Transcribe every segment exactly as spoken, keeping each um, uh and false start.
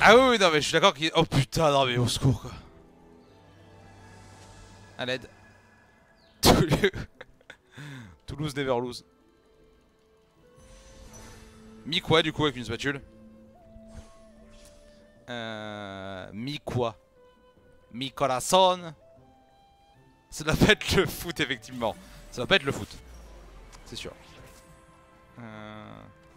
Ah oui, oui, non, mais je suis d'accord qu'il... Oh putain, non, mais au secours, quoi. À l'aide. Toulouse never lose. Mi quoi, du coup, avec une spatule? Euh... Mi quoi? Mi corazon. Ça doit pas être le foot, effectivement. Ça doit pas être le foot. C'est sûr. Euh...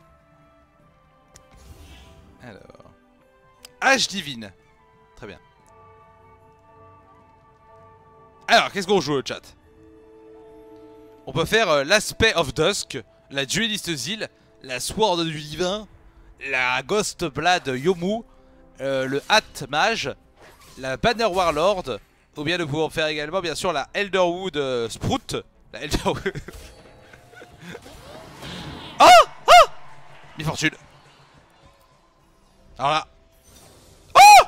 Alors... H divine. Très bien. Alors, qu'est-ce qu'on joue, le chat? On peut faire euh, l'aspect of Dusk, la dueliste Zil, la Sword du Divin, la Ghost Blade Yomu, euh, le Hat Mage, la Banner Warlord, ou bien nous pouvons faire également, bien sûr, la Elderwood euh, Sprout. La Elderwood... Oh Oh Mi-fortune. Alors là... Oh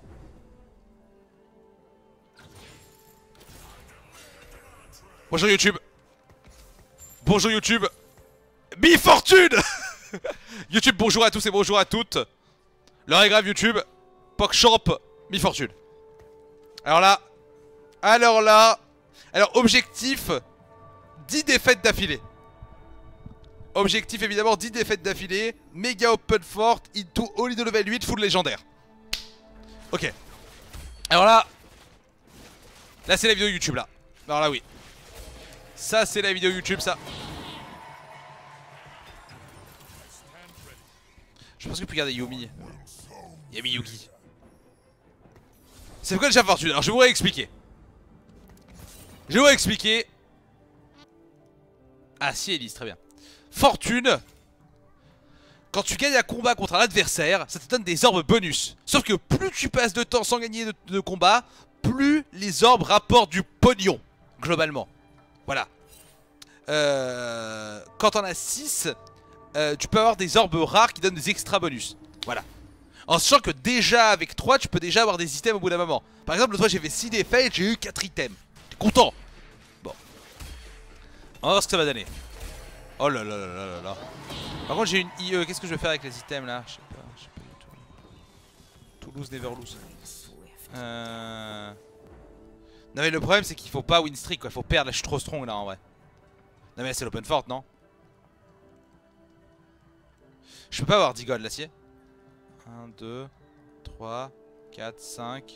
Bonjour YouTube. Bonjour YouTube. Mi-fortune. YouTube, bonjour à tous et bonjour à toutes. L'heure est grave YouTube. PogChamp, mi-fortune. Alors là... Alors là... Alors objectif... dix défaites d'affilée. Objectif évidemment dix défaites d'affilée. Méga open fort into all de level huit full légendaire. Ok. Alors là... Là c'est la vidéo YouTube là. Alors là oui. Ça c'est la vidéo YouTube ça. Je pense que je peux garder Yumi. Yami Yugi. C'est pourquoi déjà fortune. Alors je vais vous réexpliquer. Je vais vous expliquer. Ah si Elise, très bien. Fortune. Quand tu gagnes un combat contre un adversaire, ça te donne des orbes bonus. Sauf que plus tu passes de temps sans gagner de, de combat, plus les orbes rapportent du pognon. Globalement. Voilà. Euh, quand t'en as six, euh, tu peux avoir des orbes rares qui donnent des extra bonus. Voilà. En sachant que déjà avec trois, tu peux déjà avoir des items au bout d'un moment. Par exemple, l'autre fois j'ai fait six défaites, j'ai eu quatre items. T'es content? Bon. On va voir ce que ça va donner. Oh là là là là là là. Par contre j'ai une I E, qu'est-ce que je vais faire avec les items là? Je sais pas, je sais pas du tout. Toulouse never lose. Euh... Non mais le problème c'est qu'il faut pas win streak quoi, il faut perdre, là je suis trop strong là en vrai. Non mais c'est l'open fort non? Je peux pas avoir dix gold l'acier. un, deux, trois, quatre, cinq.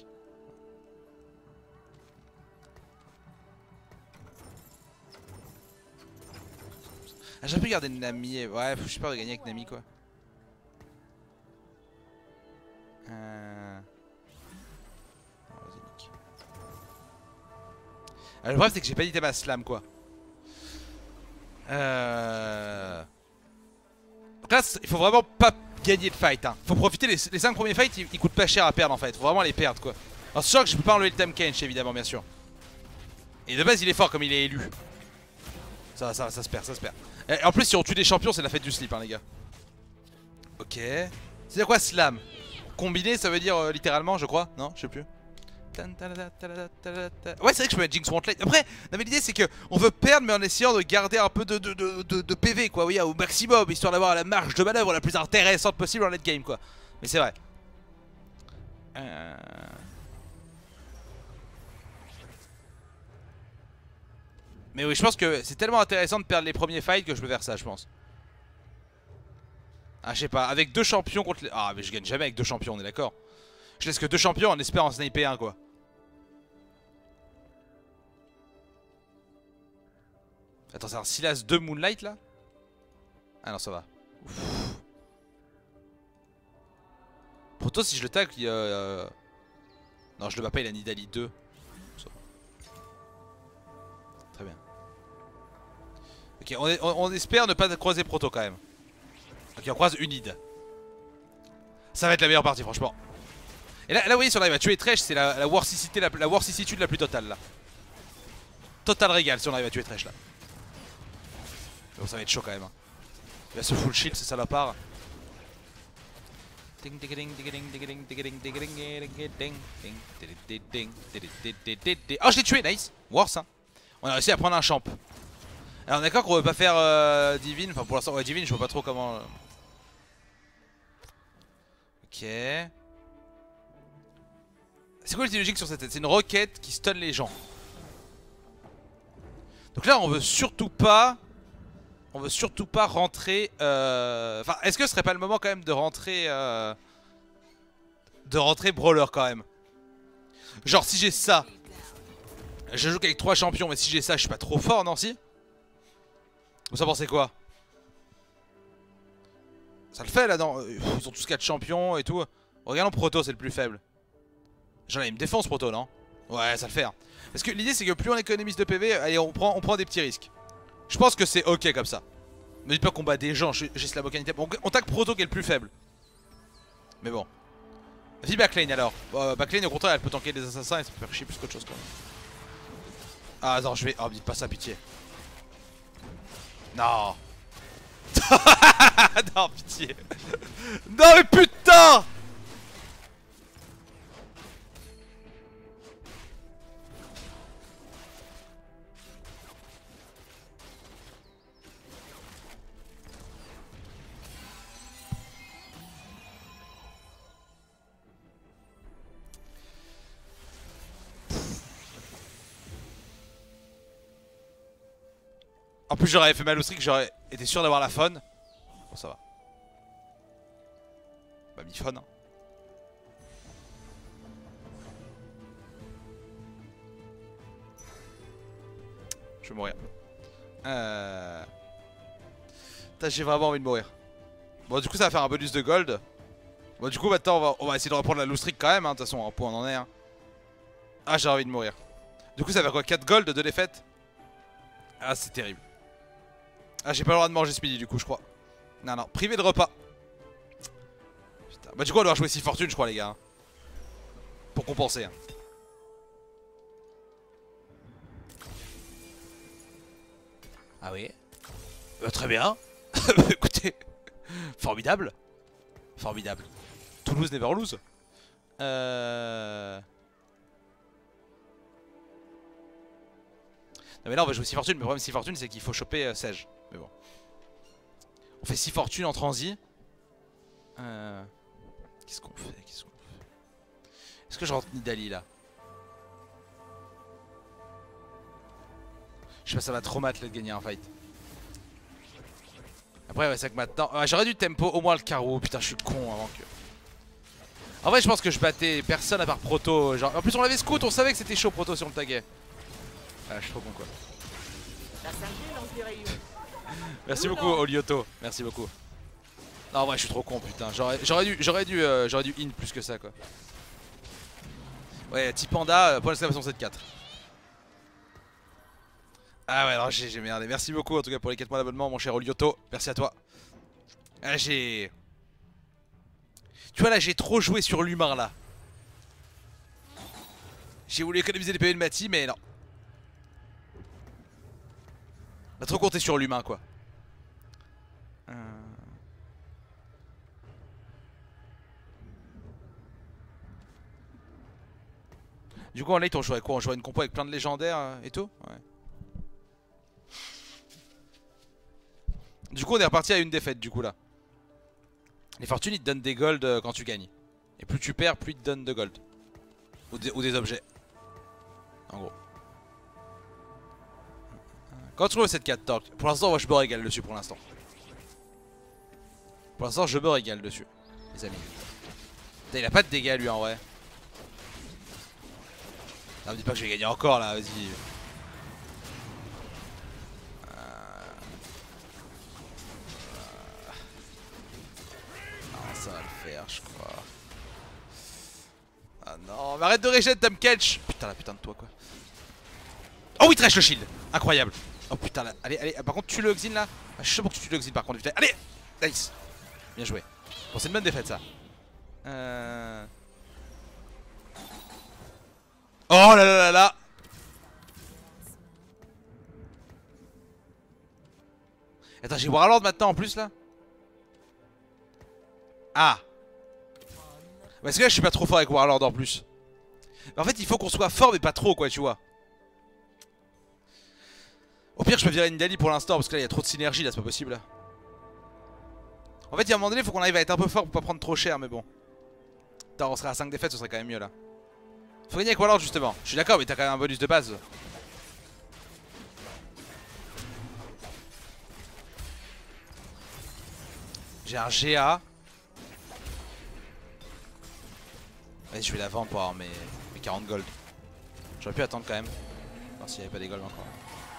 Ah, j'aurais pu garder Nami. Ouais, j'ai peur de gagner avec Nami quoi. Euh... Oh, vas-y, nique. Ah, le problème c'est que j'ai pas d'item à slam quoi. Euh... Donc là, il faut vraiment pas gagner de fight. Hein. Faut profiter, les, les cinq premiers fights ils, ils coûtent pas cher à perdre en fait. Faut vraiment les perdre quoi. Alors c'est sûr que je peux pas enlever le Tam Kench évidemment, bien sûr. Et de base il est fort comme il est élu. Ça, ça, ça se perd, ça se perd. Et en plus si on tue des champions c'est la fête du slip hein les gars. Ok. C'est quoi slam? Combiné ça veut dire euh, littéralement je crois? Non je sais plus. Ouais c'est vrai que je peux mettre Jinx Wantlet. Après non, mais l'idée c'est que on veut perdre mais en essayant de garder un peu de, de, de, de, de P V quoi, oui, au maximum, histoire d'avoir la marge de manœuvre la plus intéressante possible en late game quoi. Mais c'est vrai. euh... Mais oui je pense que c'est tellement intéressant de perdre les premiers fights que je peux faire ça je pense. Ah je sais pas, avec deux champions contre les... Ah mais je gagne jamais avec deux champions on est d'accord. Je laisse que deux champions en espérant en sniper un quoi. Attends c'est un Silas deux Moonlight là? Ah non ça va. Ouf. Pourtant si je le tag il y a... Euh... Non je le bats pas il a Nidalee deux. Très bien. Ok on, est, on, on espère ne pas croiser Proto quand même. Ok on croise Unid. Ça va être la meilleure partie franchement. Et là, là vous voyez si on arrive à tuer Thresh c'est la, la Warsicité la, la Warsicitude la plus totale là. Total régal si on arrive à tuer Thresh là. Bon ça va être chaud quand même hein. Il va se full shield c'est salopard. Oh je l'ai tué nice. Wars hein. On a réussi à prendre un champ. Alors on est d'accord qu'on veut pas faire euh, Divine. Enfin pour l'instant ouais Divine je vois pas trop comment euh... Ok. C'est quoi l'idée logique sur cette tête? C'est une roquette qui stun les gens. Donc là on veut surtout pas... On veut surtout pas rentrer... Euh... Enfin est-ce que ce serait pas le moment quand même de rentrer... Euh... De rentrer brawler quand même? Genre si j'ai ça... Je joue qu'avec trois champions, mais si j'ai ça je suis pas trop fort, non si? Vous en pensez quoi? Ça le fait là, non? Ils ont tous quatre champions et tout. Regarde, Proto c'est le plus faible. Genre là il me défonce Proto, non? Ouais, ça le fait hein. Parce que l'idée c'est que plus on économise de P V, allez on prend, on prend des petits risques. Je pense que c'est ok comme ça. Ne dites pas qu'on bat des gens, j'ai la bocanité. On, on tag Proto qui est le plus faible. Mais bon. Vas-y backlane alors. Bon, backlane au contraire elle peut tanker des assassins et ça peut faire chier plus qu'autre chose quand même. Ah non je vais... Oh dites pas ça, pitié. Non. Non pitié. Non mais putain. En plus j'aurais fait mal au streak, j'aurais été sûr d'avoir la faune. Bon ça va. Bah mi faune hein. Je vais mourir. Euh... J'ai vraiment envie de mourir. Bon du coup ça va faire un bonus de gold. Bon du coup maintenant on va, on va essayer de reprendre la low streak quand même hein. De toute façon un point on en est hein. Ah j'ai envie de mourir. Du coup ça va faire quoi, quatre gold de défaite? Ah c'est terrible. Ah j'ai pas le droit de manger ce midi du coup je crois. Non non, privé de repas. Putain. Bah du coup on doit jouer six fortunes je crois les gars hein. Pour compenser hein. Ah oui euh, très bien. Écoutez, formidable. Formidable. Toulouse never lose. Euh... Non mais là on va jouer six fortunes, mais le problème six fortunes c'est qu'il faut choper euh, Sage. Mais bon. On fait six fortunes en transi. Euh... Qu'est-ce qu'on fait Qu'est-ce qu'on fait Est-ce que je rentre Nidalee là? Je sais pas, ça va trop mat là de gagner un fight. Après ouais c'est que maintenant... Ah, j'aurais dû tempo au moins le carreau, putain je suis con avant que... En vrai je pense que je battais personne à part Proto. Genre... En plus on l'avait scout, on savait que c'était chaud Proto si on le taguait. Ah je suis trop con quoi. Merci beaucoup Olioto, merci beaucoup. Non en vrai je suis trop con putain, j'aurais dû j'aurais dû euh, j'aurais dû in plus que ça quoi. Ouais Tipanda, euh, point d'exclamation sept quatre. Ah ouais non j'ai merdé, merci beaucoup en tout cas pour les quatre mois d'abonnement mon cher Olioto, merci à toi. Ah j'ai... Tu vois là j'ai trop joué sur l'humain là. J'ai voulu économiser les P V de Mati mais non. On a trop compté sur l'humain quoi. Euh... Du coup en late on jouerait quoi? On jouerait une compo avec plein de légendaires euh, et tout ouais. Du coup on est reparti à une défaite du coup là. Les fortunes ils te donnent des gold euh, quand tu gagnes. Et plus tu perds plus ils te donnent de gold. Ou des, ou des objets. En gros. Quand tu trouves cette quatre torque, pour l'instant moi je me régale dessus pour l'instant. Pour l'instant je me régale dessus. Les amis. Putain, il a pas de dégâts lui en vrai. Non me dis pas que je vais gagner encore là, vas-y. Ça va le faire je crois. Ah non mais arrête de régène Tom Catch. Putain la putain de toi quoi. Oh oui trash le shield. Incroyable. Oh putain là. Allez allez. Par contre tu le Oxine là. Ah, je suis sûr pour que tu tues le Oxine par contre. Allez. Nice. Bien joué. Bon c'est une bonne défaite ça. Euh... Oh là là là là. Attends j'ai Warlord maintenant en plus là. Ah. Parce que là je suis pas trop fort avec Warlord en plus. En fait il faut qu'on soit fort mais pas trop quoi tu vois. Au pire je peux virer Nidalee pour l'instant parce que là il y a trop de synergie là c'est pas possible là. En fait il y a un moment donné il faut qu'on arrive à être un peu fort pour pas prendre trop cher mais bon. Putain on serait à cinq défaites ce serait quand même mieux là. Faut gagner avec Warlord justement. Je suis d'accord, mais t'as quand même un bonus de base. J'ai un G A. Vas-y, je vais la vendre pour avoir mes, mes quarante gold. J'aurais pu attendre quand même. Voir s'il n'y avait pas des gold encore.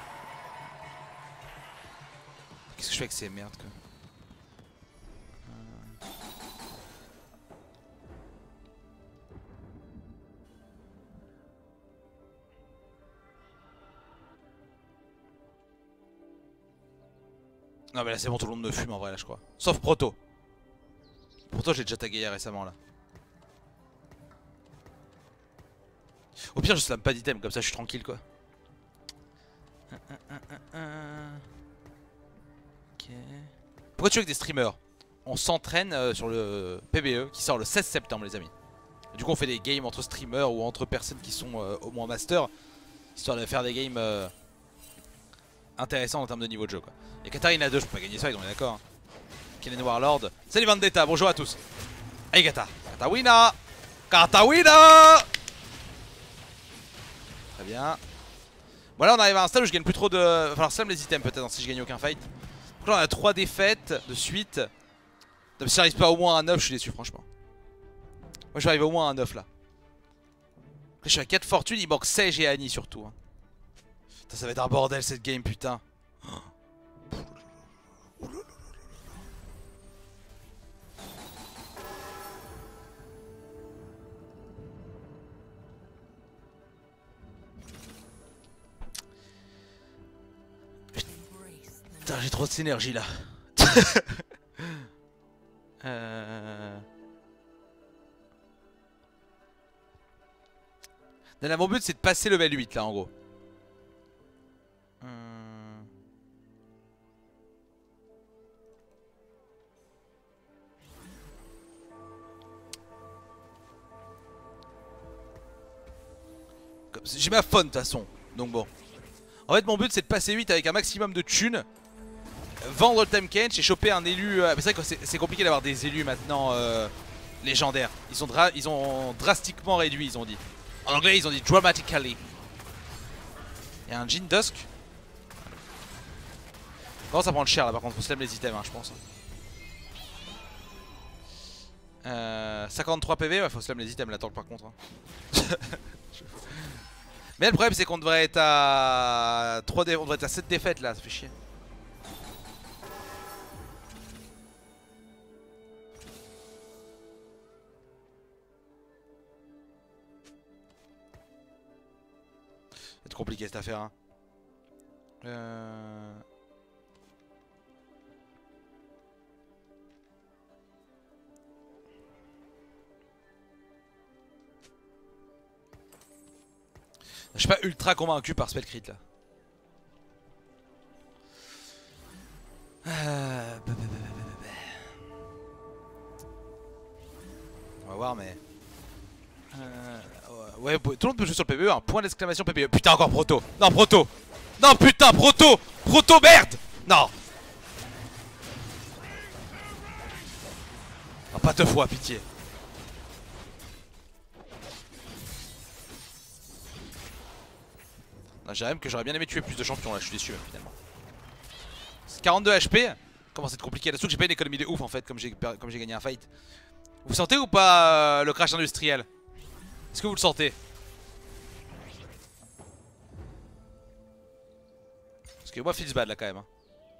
Qu'est-ce que je fais avec ces merdes quoi? Non mais là c'est bon, tout le monde me fume en vrai là je crois. Sauf Proto. Proto j'ai déjà tagué récemment là. Au pire je slam pas d'item comme ça je suis tranquille quoi. Ok. Pourquoi tu veux que des streamers? On s'entraîne euh, sur le P B E qui sort le seize septembre les amis. Du coup on fait des games entre streamers ou entre personnes qui sont euh, au moins master. Histoire de faire des games euh, intéressants en termes de niveau de jeu quoi. Et Katarina deux, je peux pas gagner ça, on est d'accord. Hein. Kellen Warlord. Salut Vendetta, bonjour à tous. Hey Kata. Katawina. Katawina. Très bien. Bon là on arrive à un stade où je gagne plus trop de... Il va falloir slam les items peut-être hein, si je gagne aucun fight. Donc là on a trois défaites de suite. Donc si j'arrive pas au moins à neuf, je suis déçu franchement. Moi je vais arriver au moins à neuf là. Là je suis à quatre fortunes, il manque Sage et Annie surtout. Hein. Putain, ça va être un bordel cette game putain. Putain, j'ai trop de synergie là. euh... Là, mon but c'est de passer level huit là en gros. Hum... J'ai ma fun de toute façon. Donc bon. En fait mon but c'est de passer huit avec un maximum de thunes. Vendre le Time Kench et choper un élu. euh, C'est vrai que c'est compliqué d'avoir des élus maintenant euh, légendaires. Ils ont, dra ils ont drastiquement réduit, ils ont dit. En anglais, ils ont dit dramatically. Il y a un Jin Dusk. Comment ça prend cher là par contre, faut slam les items, hein, je pense. Euh, cinquante-trois P V, ouais, faut slam les items là, tant que par contre. Hein. Mais le problème, c'est qu'on devrait être à trois dé... on devrait être à sept défaites là, ça fait chier. C'est compliqué cette affaire. Hein. Euh... Je suis pas ultra convaincu par Spell Crit là. Euh... On va voir mais... Euh... Ouais, tout le monde peut jouer sur le P B E, un point d'exclamation P B E. Putain, encore Proto. Non, Proto. Non, putain, Proto. Proto, merde. Non. Non, pas deux fois, pitié. J'ai même que j'aurais bien aimé tuer plus de champions là, je suis déçu même, finalement. quarante-deux H P. Comment c'est compliqué là, surtout que j'ai pas une économie de ouf en fait, comme j'ai gagné un fight. Vous sentez ou pas euh, le crash industriel? Est-ce que vous le sentez? Parce que moi feels bad là quand même. Hein.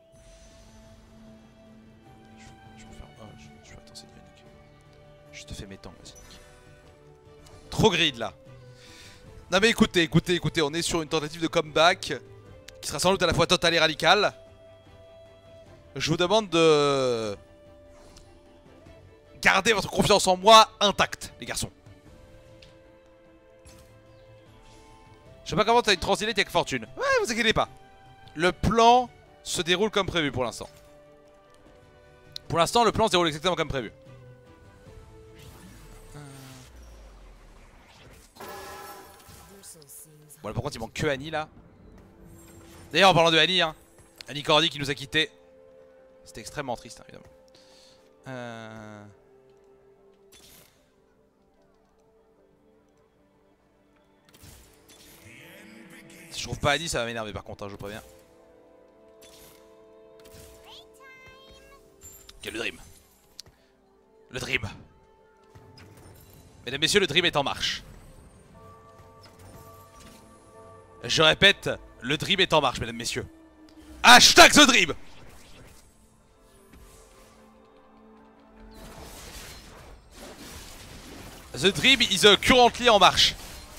Je, je peux faire... Oh, je, je peux... Attends, c'est Nick. Je te fais mes temps, vas-y. Trop grid là. Non mais écoutez, écoutez, écoutez, on est sur une tentative de comeback qui sera sans doute à la fois totale et radicale. Je vous demande de garder votre confiance en moi intacte, les garçons. Je sais pas comment t'as une transilate avec fortune. Ouais, vous inquiétez pas. Le plan se déroule comme prévu pour l'instant. Pour l'instant, le plan se déroule exactement comme prévu. Bon, là, par contre, il manque que Annie là. D'ailleurs, en parlant de Annie, hein, Annie Cordy qui nous a quittés. C'était extrêmement triste, hein, évidemment. Euh... Si je trouve pas Annie, ça va m'énerver par contre, hein, je vous préviens. Ok, le Dream. Le Dream. Mesdames, messieurs, le Dream est en marche. Je répète, le Dream est en marche, mesdames, messieurs. Hashtag The Dream. The Dream is uh, currently en marche.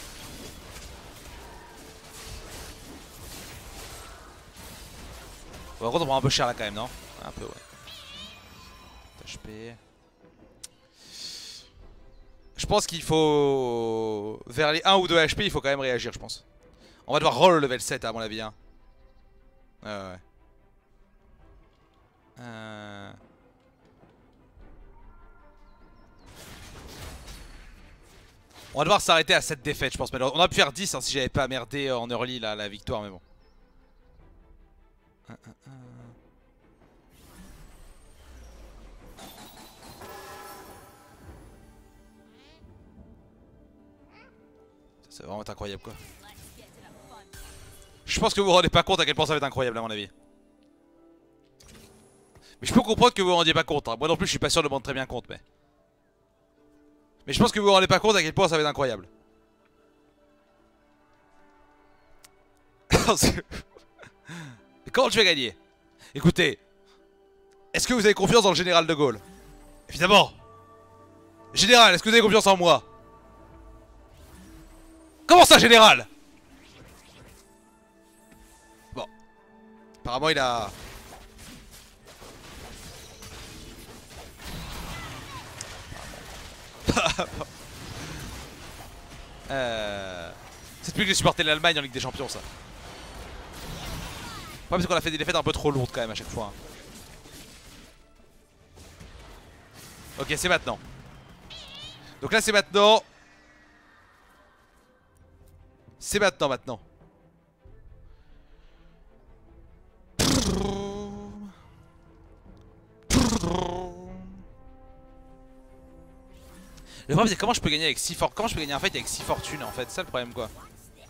Par contre on prend un peu cher là quand même, non? Un peu, ouais. H P. Je pense qu'il faut... Vers les un ou deux H P il faut quand même réagir, je pense. On va devoir roll le level sept à mon avis, hein. Ouais, ouais. Euh... On va devoir s'arrêter à cette défaite, je pense. Mais on aurait pu faire dix hein, si j'avais pas merdé en early là, la victoire, mais bon. Ça va vraiment être incroyable quoi. Je pense que vous vous rendez pas compte à quel point ça va être incroyable à mon avis. Mais je peux comprendre que vous vous rendiez pas compte. Hein. Moi non plus je suis pas sûr de me rendre très bien compte mais. Mais je pense que vous vous rendez pas compte à quel point ça va être incroyable. Mais comment tu vas gagner? Écoutez. Est-ce que vous avez confiance dans le général de Gaulle? Évidemment. Général, est-ce que vous avez confiance en moi? Comment ça, général? Bon. Apparemment, il a... euh... C'est depuis que j'ai supporté l'Allemagne en Ligue des Champions, ça. Ouais, parce qu'on a fait des défaites un peu trop lourdes quand même à chaque fois. Hein. Ok, c'est maintenant. Donc là, c'est maintenant. C'est maintenant, maintenant. Le problème c'est comment je peux gagner avec six fortunes. Comment je peux gagner un fight avec six fortunes en fait, c'est ça le problème quoi.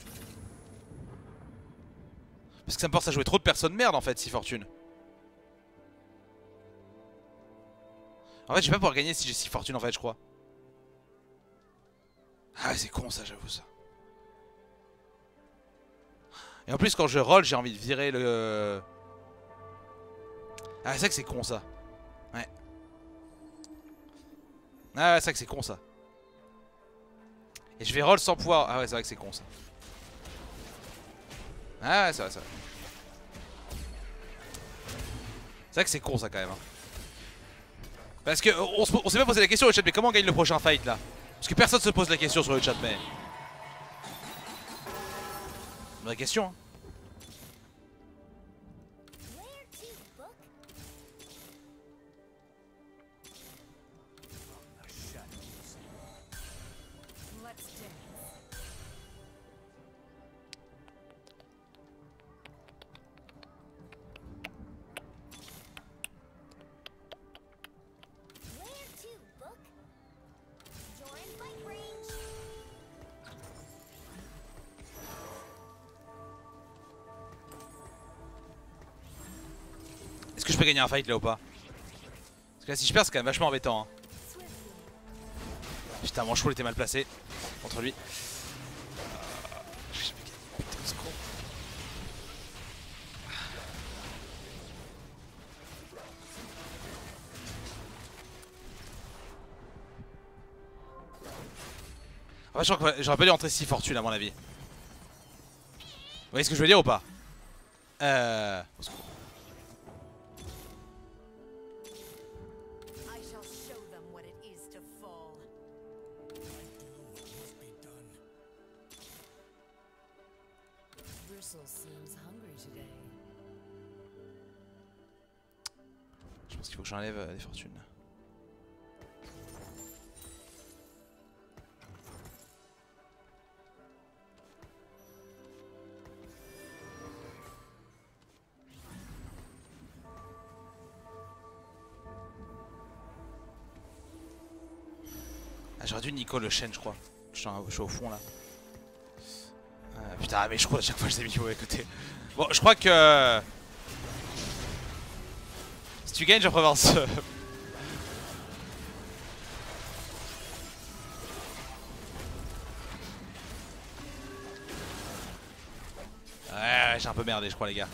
Parce que ça me force à jouer trop de personnes merde en fait, six fortunes. En fait je vais pas pouvoir gagner si j'ai six fortunes en fait je crois. Ah c'est con ça, j'avoue ça. Et en plus quand je roll j'ai envie de virer le... Ah c'est vrai que c'est con ça. Ouais. Ah ouais c'est vrai que c'est con ça. Et je vais roll sans pouvoir... Ah ouais c'est vrai que c'est con ça. Ah ouais c'est vrai, c'est vrai. C'est vrai que c'est con ça quand même. Hein. Parce que on, on s'est pas posé la question au chat, mais comment on gagne le prochain fight là? Parce que personne se pose la question sur le chat, mais... Une vraie question hein. Est-ce que je peux gagner un fight là ou pas? Parce que là si je perds c'est quand même vachement embêtant hein. Putain mon cheval était mal placé contre lui. En fait j'aurais pas dû entrer six fortunes à mon avis. Vous voyez ce que je veux dire ou pas? Euh... Je pense qu'il faut que j'enlève euh, des fortunes. Ah, j'aurais dû Nico le chêne je crois. Je suis, un, je suis au fond là. Euh, putain, mais je crois à chaque fois je les ai mis du mauvais côté. Bon, je crois que... Si tu gagnes, je revanche. Ouais, j'ai un peu merdé, je crois, les gars.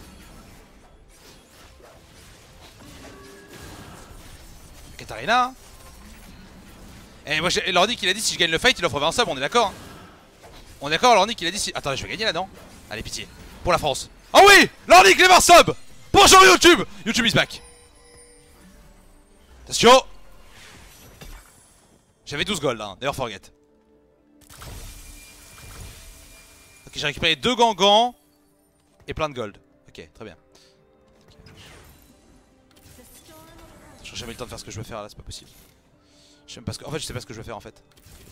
Katarina hein. Et moi, Lordic il a dit si je gagne le fight, il offre vingt subs, on est d'accord hein. On est d'accord, Lordic il a dit si... Attends, je vais gagner là-dedans. Allez, pitié. Pour la France. Oh oui, Lordic les vingt subs. Bonjour YouTube. YouTube is back. Attention. J'avais douze gold, hein, d'ailleurs forget. Ok, j'ai récupéré deux gants gants et plein de gold. Ok, très bien. J'ai jamais eu le temps de faire ce que je veux faire là, c'est pas possible. Je sais même pas ce que... En fait, je sais pas ce que je veux faire en fait.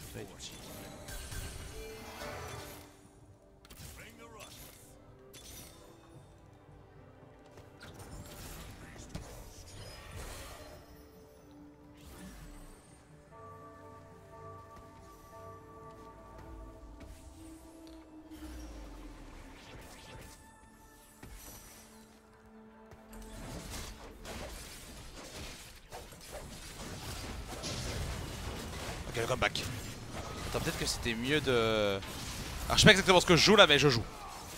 Ok, le comeback. Attends, peut-être que c'était mieux de... Alors je sais pas exactement ce que je joue là, mais je joue.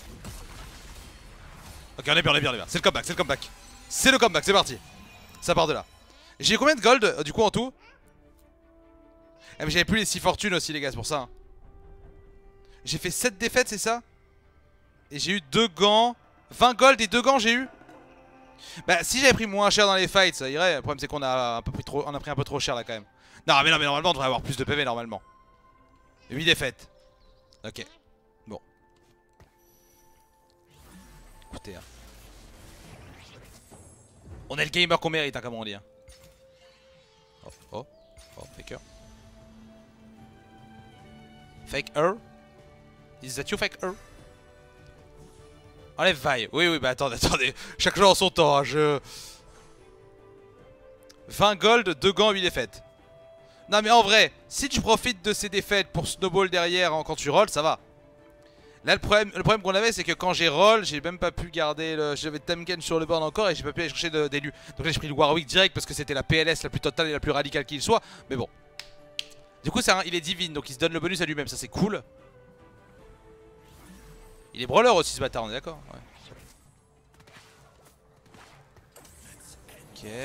Ok, on est bien, on est bien, on est bien. C'est le comeback, c'est le comeback. C'est le comeback, c'est parti. Ça part de là. J'ai combien de gold euh, du coup en tout? Eh mais j'avais plus les six fortunes aussi les gars, c'est pour ça hein. J'ai fait sept défaites, c'est ça? Et j'ai eu deux gants. vingt gold et deux gants j'ai eu. Bah si j'avais pris moins cher dans les fights ça irait. Le problème c'est qu'on a un peu pris trop, on a pris un peu trop cher là quand même. Non mais non mais normalement on devrait avoir plus de P V normalement. huit défaites. Ok. Bon. Écoutez hein. On est le gamer qu'on mérite hein, comme on dit hein. Oh oh oh faker. Fake her. Is that you fake her? Enlève vaille. Oui oui bah attendez attendez. Chaque joueur en son temps hein, je... vingt gold, deux gants, huit défaites. Non mais en vrai, si tu profites de ces défaites pour snowball derrière hein, quand tu rolls, ça va. Là le problème, le problème qu'on avait c'est que quand j'ai roll, j'ai même pas pu garder le... J'avais Temken sur le board encore et j'ai pas pu aller chercher d'élu. Donc là j'ai pris le Warwick direct parce que c'était la P L S la plus totale et la plus radicale qu'il soit. Mais bon. Du coup un... il est divine donc il se donne le bonus à lui-même, ça c'est cool. Il est brawler aussi ce bâtard, on est d'accord ouais. Ok.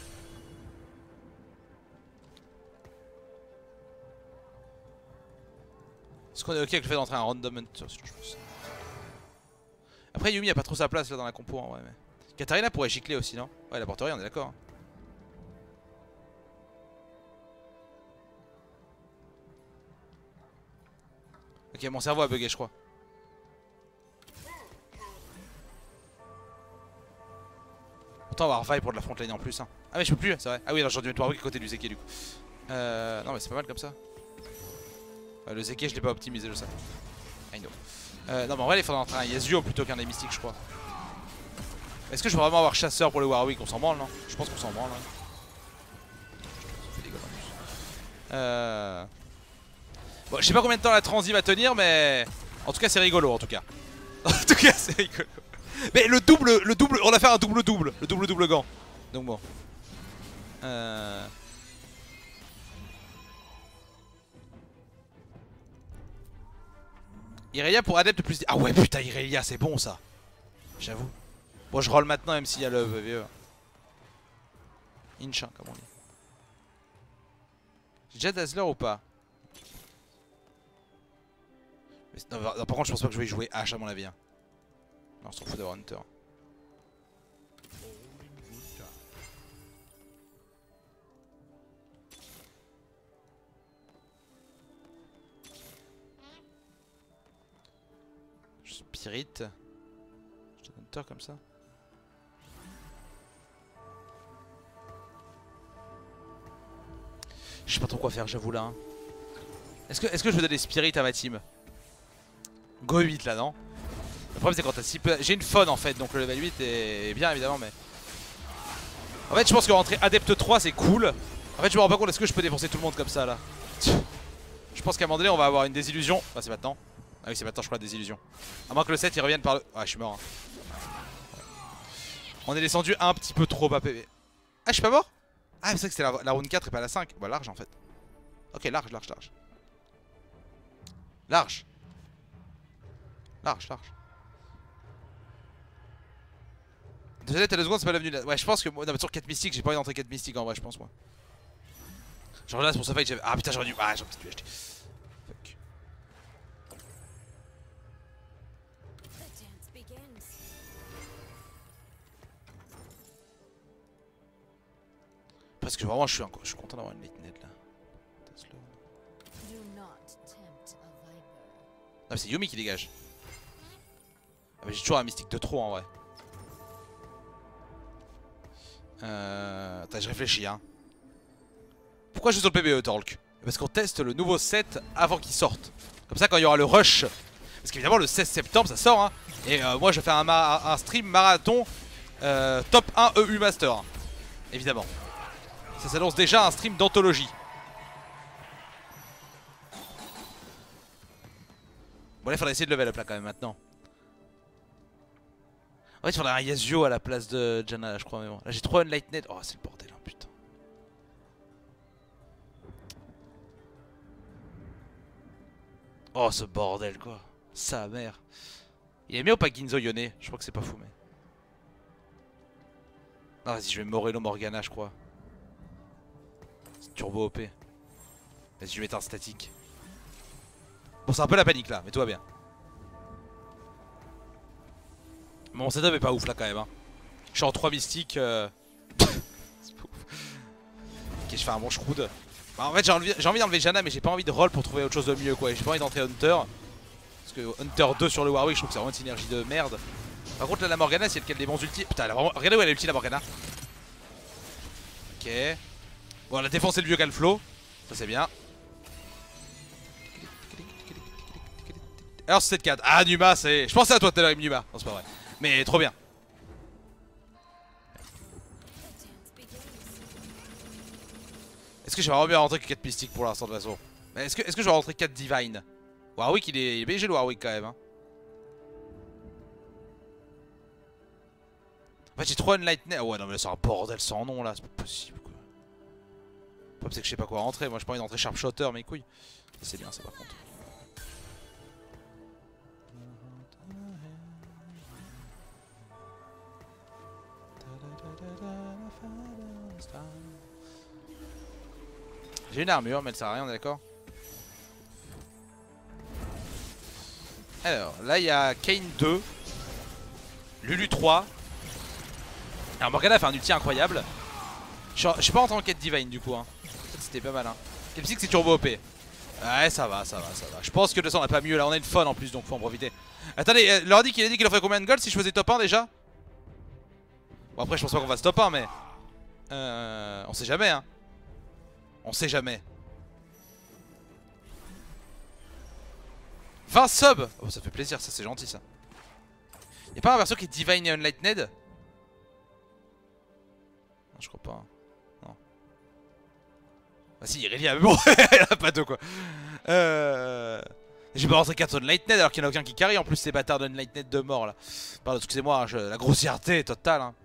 Est-ce qu'on est ok avec le fait d'entrer un random hunter? Je pense. Après Yumi a pas trop sa place là dans la compo en vrai mais... Katarina pourrait gicler aussi non? Ouais elle apporte rien on est d'accord. Ok mon cerveau a bugué je crois. Pourtant on va avoir vibe pour de la frontline en plus hein. Ah mais je peux plus c'est vrai. Ah oui alors j'ai dû mettre Warwick à côté du Zeki du coup. Euh... Non mais c'est pas mal comme ça. Euh, le Zeki je l'ai pas optimisé je sais. I know. Euh, non mais en vrai il faudrait entrer un Yasuo plutôt qu'un des mystiques je crois. Est-ce que je veux vraiment avoir chasseur pour le Warwick? On s'en branle non? Je pense qu'on s'en branle hein. Euh... Bon je sais pas combien de temps la transi va tenir mais... En tout cas c'est rigolo en tout cas. En tout cas c'est rigolo. Mais le double, le double, on a fait un double double, le double double gant. Donc bon. Euh... Irelia pour adepte plus... Ah ouais putain Irelia c'est bon ça. J'avoue. Bon je roll maintenant même s'il y a le V V E. Inch hein, comme on dit. J'ai déjà Dazzler ou pas? Mais non, non, par contre je pense pas que je vais y jouer H à mon avis hein. Non on s'en fout d'avoir Hunter. Spirit. Je donne Hunter comme ça. Je sais pas trop quoi faire j'avoue là hein. Est-ce que, est-ce que je veux donner Spirit à ma team? Go huit là non? Le problème c'est quand t'as si peu... J'ai une faune en fait donc le level huit est bien évidemment mais... En fait je pense que rentrer adepte trois c'est cool. En fait je me rends pas compte est-ce que je peux défoncer tout le monde comme ça là. Je pense qu'à un moment donné on va avoir une désillusion. Bah c'est maintenant. Ah oui c'est maintenant je crois des illusions. À moins que le sept il revienne par le... Ah je suis mort hein. On est descendu un petit peu trop bas P V. Ah je suis pas mort. Ah c'est vrai que c'était la, la round quatre et pas la cinq. Bah large en fait. Ok large large large. Large. Large large. Désolé t'as deux secondes c'est pas l'avenue là. Ouais je pense que moi... Non mais sur quatre mystiques j'ai pas envie d'entrer quatre mystiques en vrai je pense moi. Genre là c'est pour ça que j'avais... Ah putain j'aurais dû... Ah j'aurais peut-être dû acheter. Fuck. Parce que vraiment je suis, un... je suis content d'avoir une late net là. Ah mais c'est Yumi qui dégage. Ah mais j'ai toujours un mystique de trop en vrai. Euh... Attends je réfléchis hein. Pourquoi je suis sur le P B E Talk? Parce qu'on teste le nouveau set avant qu'il sorte. Comme ça quand il y aura le rush. Parce qu'évidemment le seize septembre ça sort hein. Et euh, moi je vais faire un, un stream marathon euh, top un E U Master. Évidemment. Ça s'annonce déjà un stream d'anthologie. Bon là il faudrait essayer de level up là quand même maintenant. En fait il faudrait un Yasuo à la place de Janna je crois mais bon. Là j'ai trop Unlightnet. Oh c'est le bordel hein, putain. Oh ce bordel quoi. Sa mère. Il est mieux ou pas Ginzo Yone? Je crois que c'est pas fou mais. Non vas-y je vais Morello Morgana je crois. C'est turbo O P. Vas-y je vais mettre un statique. Bon c'est un peu la panique là mais tout va bien. Mon setup est pas ouf là quand même hein. Je suis en trois mystiques euh... C'est pas ouf. Ok je fais un bon shroud. Bah, en fait j'ai envie, envie d'enlever Janna mais j'ai pas envie de roll pour trouver autre chose de mieux quoi. J'ai pas envie d'entrer Hunter. Parce que Hunter deux sur le Warwick je trouve que c'est vraiment une synergie de merde. Par contre là la Morgana c'est lequel des bons ultis. Putain elle a vraiment... Regardez où elle est ulti la Morgana. Ok. Bon elle a défoncé le vieux Galflow. Ça c'est bien. Alors c'est sept quatre. Ah Numa c'est... Je pensais à toi tout à l'heure Numa. Non c'est pas vrai. Mais trop bien. Est-ce que j'ai vraiment bien rentrer que quatre mystiques pour l'instant de toute façon? Est-ce que, est que je vais rentrer quatre divine? Warwick il est, il est B G le Warwick quand même hein. En fait j'ai trop Unlightnet. Ouais non mais là c'est un bordel sans nom là, c'est pas possible quoi. Le problème c'est que je sais pas quoi rentrer, moi j'ai pas envie d'entrer Sharpshooter mes couilles. C'est bien ça par contre. J'ai une armure mais elle sert à rien on est d'accord. Alors là il y a Kayn deux, Lulu trois. Alors Morgana fait un ulti incroyable. Je suis pas rentré en quête divine du coup hein. C'était pas mal hein. Quel psy que c'est turbo O P. Ouais ça va ça va ça va. Je pense que de toute façon on a pas mieux là, on a une fun en plus donc faut en profiter. Attendez, euh, leur dit qu'il a dit qu'il en ferait combien de gold si je faisais top un déjà? Bon après je pense pas qu'on fasse top un mais euh, on sait jamais hein. On sait jamais. vingt subs. Oh ça fait plaisir ça c'est gentil ça. Y'a pas un perso qui est divine et unlightned? Non je crois pas hein. Non. Ah si Irelia mais bon elle a pas deux quoi. Euh... J'ai pas rentré quatre unlightned alors qu'il n'y en a aucun qui carry en plus ces bâtards d'unlightned de mort là. Pardon excusez-moi hein, je... la grossièreté totale hein.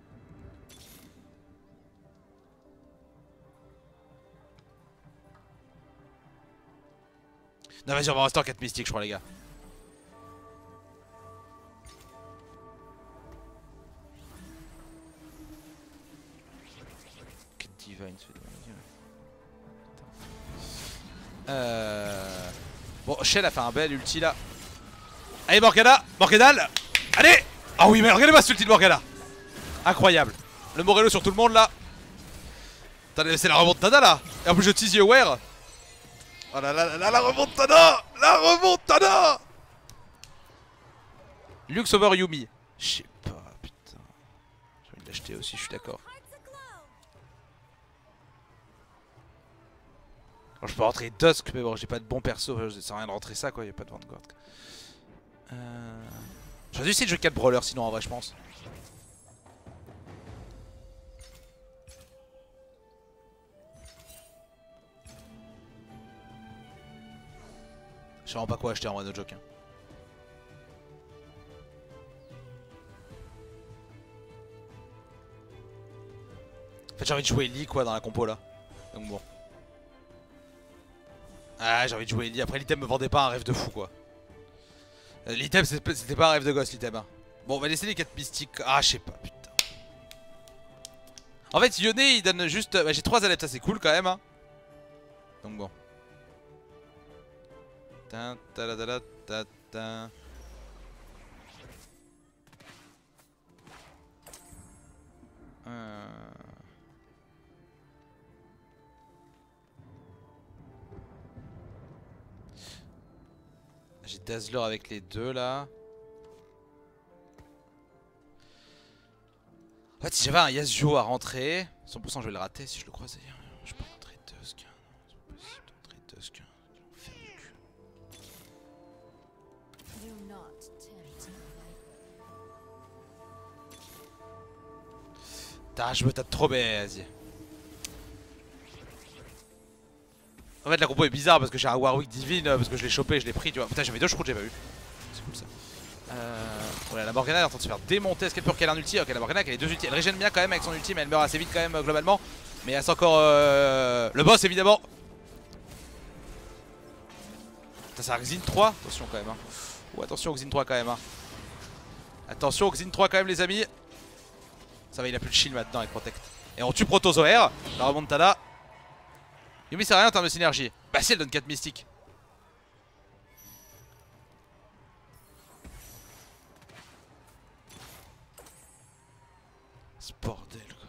Non vas-y on va rester en quatre mystiques je crois les gars. Euh... Bon Shell a fait un bel ulti là. Allez Morgana, Morganal. Allez. Ah oui mais regardez-moi cet ulti de Morgana. Incroyable. Le Morello sur tout le monde là. C'est la remontada là. Et en plus je tease you aware. Oh là là là là la remontada. La remontada. Lux over Yumi. Je sais pas putain. J'ai envie de l'acheter aussi je suis d'accord. Alors, je peux rentrer Dusk mais bon j'ai pas de bon perso, ça sert à rien de rentrer ça quoi, y'a pas de Vanguard. Euh... J'aurais dû essayer de jouer quatre brawlers sinon en vrai je pense. Je sais vraiment pas quoi acheter en vrai no joke hein. j'ai envie de jouer Ellie quoi dans la compo là. Donc bon. Ah j'ai envie de jouer Ellie. Après l'item me vendait pas un rêve de fou quoi. euh, L'item c'était pas un rêve de gosse l'item hein. Bon on va laisser les quatre mystiques. Ah je sais pas putain. En fait Yone il donne juste... Bah, j'ai trois adeptes, ça c'est cool quand même hein. Donc bon. Ta ta ta ta ta ta. Euh... J'ai Dazzler avec les deux là. En fait si j'avais un Yasuo à rentrer, cent pour cent je vais le rater si je le croise d'ailleurs. Je peux rentrer Tusk. C'est pas possible de rentrer Tusk. Faire du cul. Putain je me tape trop bien, vas-y. En fait la compo est bizarre parce que j'ai un Warwick Divine, parce que je l'ai chopé, je l'ai pris tu vois. Putain j'avais deux je crois que j'ai pas eu. C'est cool ça. Euh... Voilà la Morgana est en train de se faire démonter. Est-ce qu'elle peut recaler un ulti? Ok la Morgana elle a deux ultis. Elle régène bien quand même avec son ulti mais elle meurt assez vite quand même globalement. Mais elle reste encore euh... le boss évidemment. Putain ça a Xin trois. Attention quand même hein. Oh, attention au Xin trois quand même hein. Attention au Xin trois quand même les amis. Ça va il a plus de shield maintenant avec Protect. Et on tue Protozoaire. La remontada. Yumi c'est rien en termes de synergie. Bah si elle donne quatre mystiques. Ce bordel quoi.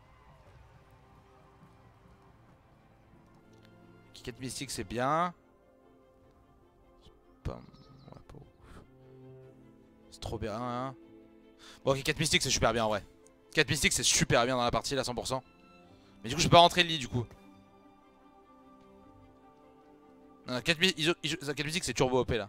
quatre mystiques c'est bien. C'est pas... Ouais, pas ouf. C'est trop bien hein. Bon ok quatre mystiques c'est super bien en vrai. quatre mystiques c'est super bien dans la partie là cent pour cent. Mais du coup je peux pas rentrer le lit du coup. Non, quatre mystiques c'est turbo O P là.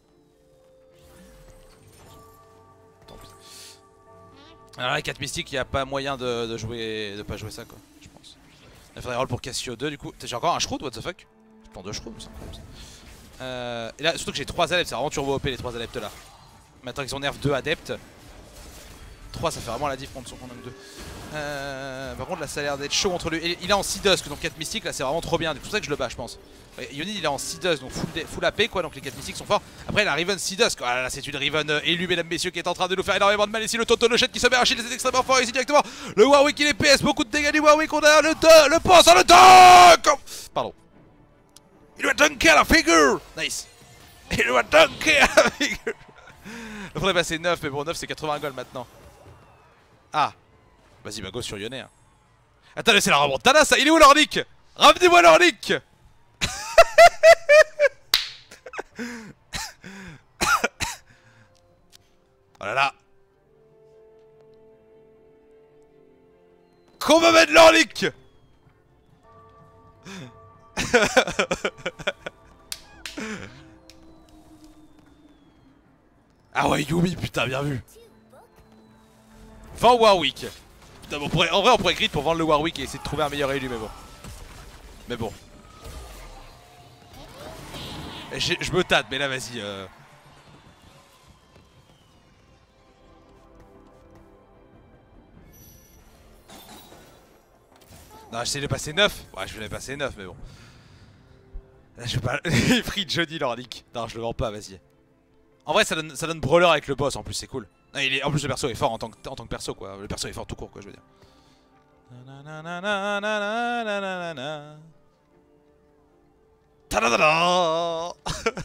Alors là quatre mystiques il n'y a pas moyen de, de jouer de pas jouer ça quoi je pense. Il faudrait roll pour Cassio deux du coup. J'ai encore un Shroud what the fuck. Je prends deux Shrouds ça. Euh, et là surtout que j'ai trois adeptes, c'est vraiment turbo O P les trois adeptes là. Maintenant qu'ils ont nerf deux adeptes. trois ça fait vraiment la diff contre son compte deux. Euh, par contre là ça a l'air d'être chaud contre lui. Il est en six dusk donc quatre mystiques là c'est vraiment trop bien. C'est pour ça que je le bats je pense. Yoni il est en six dusk donc full, full A P quoi donc les quatre mystiques sont forts. Après la Riven six dusk. Ah là c'est une Riven euh, élue mesdames messieurs qui est en train de nous faire énormément de mal. Ici le Toto le qui se met à shield c'est extrêmement fort ici directement. Le Warwick il est P S, beaucoup de dégâts du Warwick. On a le deux, le pass sur le tank. Pardon. Il doit dunker la figure. Nice. Il doit dunker la figure. Il faudrait passer neuf mais bon neuf c'est quatre-vingts gold maintenant. Ah. Vas-y bah go sur Yone hein. Attendez c'est la remontada ça. Il est où Lordic? Ramenez-moi Lordic. Oh là là. Qu'on me mette Lordic. Ah ouais Yumi putain bien vu. Vends Warwick. Putain, on pourrait, en vrai on pourrait grid pour vendre le Warwick et essayer de trouver un meilleur élu mais bon. Mais bon. Je me tâte mais là vas-y euh... Non j'essaie de passer neuf. Ouais je voulais passer neuf mais bon. Là je vais pas... Il free Johnny Lordic. Non je le vends pas vas-y. En vrai ça donne, ça donne brawler avec le boss en plus c'est cool. Ah, il est... En plus le perso est fort en tant, que... en tant que perso quoi. Le perso est fort tout court quoi je veux dire. Tadadada.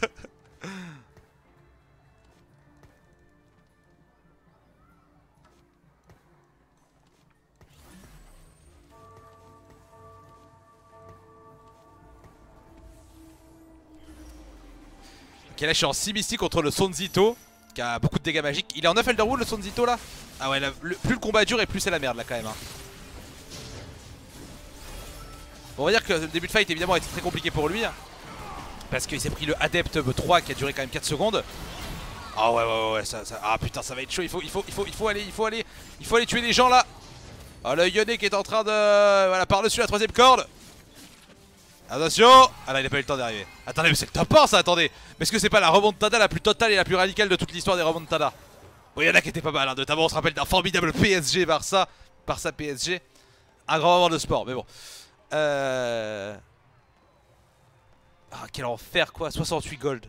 Ok là je suis en six mystique contre le Sonzito qui a beaucoup de dégâts magiques. Il est en neuf Elderwood le Sonzito là. Ah ouais là, le, plus le combat dure et plus c'est la merde là quand même hein. Bon, on va dire que le début de fight évidemment était très compliqué pour lui hein, parce qu'il s'est pris le Adept trois qui a duré quand même quatre secondes. Ah ouais ouais ouais, ouais ça, ça... Ah putain ça va être chaud. Il faut, il faut, il faut, il faut aller, il faut aller, il faut aller tuer les gens là. Ah le Yone qui est en train de... Voilà par dessus la troisième corde. Attention. Ah là il a pas eu le temps d'arriver. Attendez mais c'est le top un ça attendez. Mais est-ce que c'est pas la remontada la plus totale et la plus radicale de toute l'histoire des remontadas? Bon il y en a qui étaient pas mal hein, notamment on se rappelle d'un formidable P S G Barça. Barça P S G. Un grand moment de sport, mais bon. Euh... Ah, quel enfer quoi, soixante-huit gold.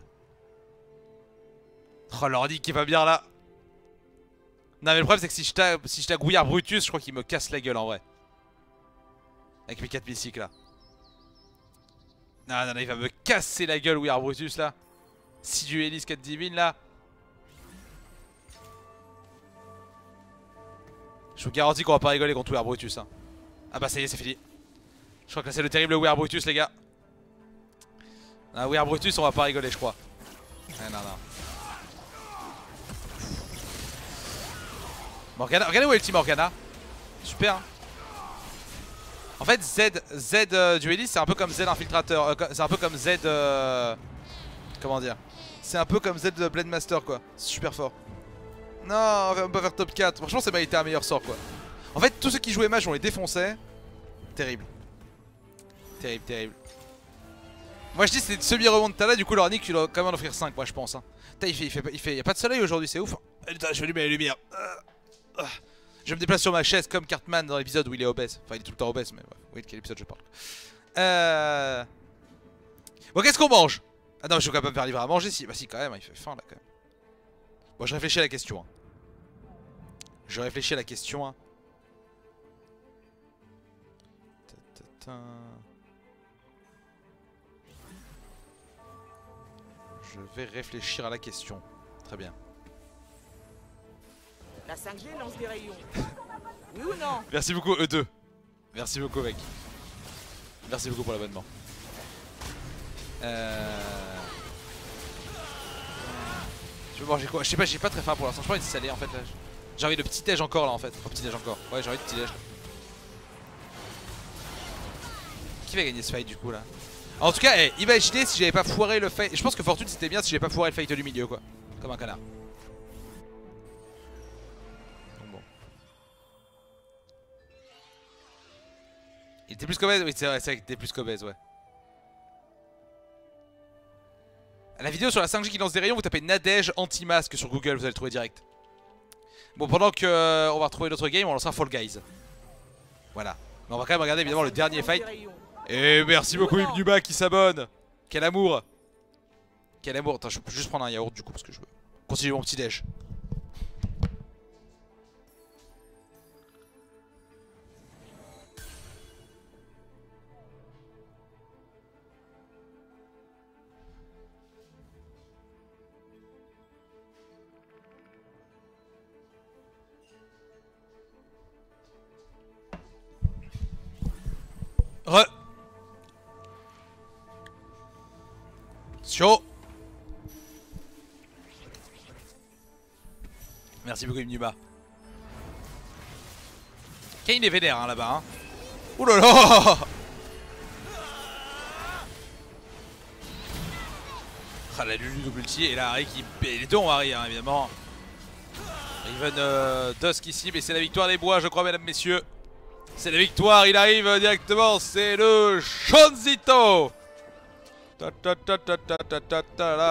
Oh, l'ordi qui va bien là. Non, mais le problème c'est que si je tag, si je tag Weird Brutus, je crois qu'il me casse la gueule en vrai. Avec mes quatre mystiques là. Non, non, non, il va me casser la gueule Weird Brutus là. six Duelist, quatre Divine là. Je vous garantis qu'on va pas rigoler contre Weird Brutus hein. Ah bah ça y est, c'est fini. Je crois que là c'est le terrible Weird Brutus les gars. Ah, Weird Brutus, on va pas rigoler je crois. Ah, non, non. Morgana, regardez où est le team Morgana. Super hein. En fait Z, Z euh, Duelist c'est un peu comme Z Infiltrateur, euh, c'est un peu comme Z euh, comment dire. C'est un peu comme Z de Blade Master quoi, c'est super fort. Non, on va même pas faire top quatre, franchement ça m'a été un meilleur sort quoi. En fait tous ceux qui jouaient mage on les défonçait. Terrible. Terrible, terrible. Moi je dis c'est semi-remontada, du coup leur nick tu dois quand même en offrir cinq moi je pense hein. Putain il fait, il fait, il fait, il y a pas de soleil aujourd'hui c'est ouf. Putain je vais allumer la lumière. euh, euh. Je me déplace sur ma chaise comme Cartman dans l'épisode où il est obèse. Enfin il est tout le temps obèse mais ouais. Vous voyez de quel épisode je parle. Euh... Bon qu'est-ce qu'on mange? Ah non je suis quand même pas me faire livrer à manger si. Bah si quand même il fait faim là quand même. Bon je réfléchis à la question hein. Je réfléchis à la question hein. Je vais réfléchir à la question. Très bien. La cinq G lance des rayons. Oui ou non? Merci beaucoup E deux. Merci beaucoup mec. Merci beaucoup pour l'abonnement. Euh... Je veux manger quoi? Je sais pas, j'ai pas très faim pour l'instant. Je prends une salée en fait là. J'ai envie de petit déj encore là en fait. Oh petit déj encore. Ouais j'ai envie de petit déj là. Qui va gagner ce fight du coup là? En tout cas, hey, imaginez si j'avais pas foiré le fight. Je pense que Fortune c'était bien si j'avais pas foiré le fight du milieu quoi. Comme un connard. Donc bon. Il était plus qu'obèse? Oui c'est vrai, c'est vrai qu'il était plus qu'obèse ouais. La vidéo sur la cinq G qui lance des rayons, vous tapez Nadège anti-masque sur Google, vous allez le trouver direct. Bon pendant que euh, on va retrouver notre game, on lancera Fall Guys. Voilà. Mais on va quand même regarder évidemment le dernier fight. Et merci beaucoup Ibnuba qui s'abonne. Quel amour. Quel amour. Attends, je peux juste prendre un yaourt du coup parce que je veux continuer mon petit déj. Re. Sio. Merci beaucoup Ibnuba. Kane est vénère hein, là-bas hein. Ouh là là. Ah la Lulu double ulti et la Harry qui... Les deux ont Harry hein, évidemment. Riven euh, Dusk ici mais c'est la victoire des bois je crois mesdames messieurs. C'est la victoire, il arrive directement, c'est le Chonzito. Ta ta ta ta ta ta ta ta.